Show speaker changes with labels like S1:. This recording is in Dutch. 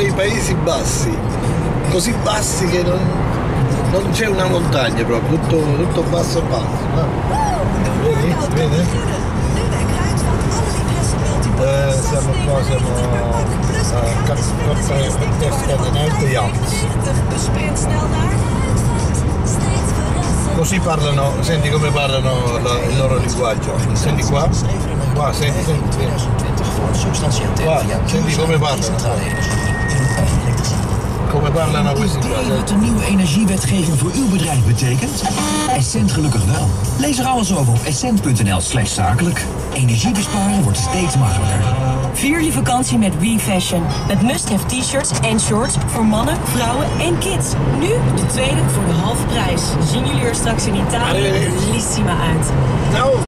S1: nei Paesi Bassi, così bassi che non c'è una montagna proprio, tutto basso basso. Vedi? Vedi? Siamo qua, siamo a Casca di Nerte Yachts. Così parlano, senti come parlano il loro linguaggio. Senti qua? Qua, senti. Qua, senti come parlano. Come parlano questi qua.
S2: Weet je wat de nieuwe energiewetgeving voor uw bedrijf betekent? Essent gelukkig wel. Lees er alles over op essent.nl/zakelijk. Energie besparen wordt steeds makkelijker.
S3: Vier je vakantie met WeFashion. Met must-have t-shirts en shorts voor mannen, vrouwen en kids. Nu de tweede voor de halve prijs. Zien jullie er straks in Italië bellissima uit.
S1: Nou.